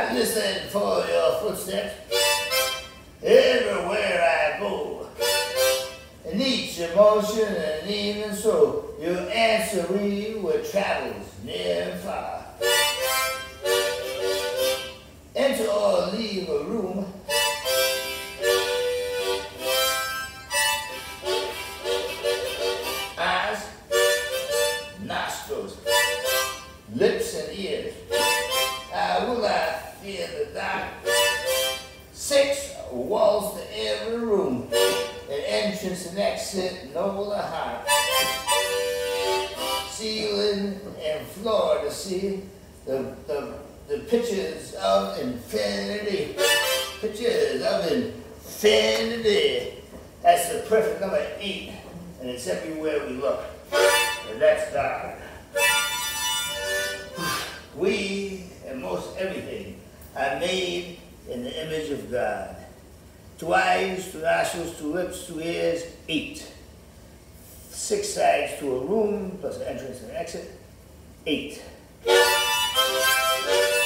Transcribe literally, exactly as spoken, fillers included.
I'm listening for your footsteps everywhere I go. And each emotion and even so, you answer me with travels near and far. Enter or leave a room, eyes, nostrils, lips and ears. Uh, will I fear the dark? Six walls to every room, an entrance and exit, know the heart. Ceiling and floor to see the, the, the pictures of infinity. Pictures of infinity. That's the perfect number eight, and it's everywhere we look. And that's God. We, and most everything, are made in the image of God. Two eyes, two nostrils, two lips, two ears, eight. Six sides to a room, plus an entrance and an exit, eight.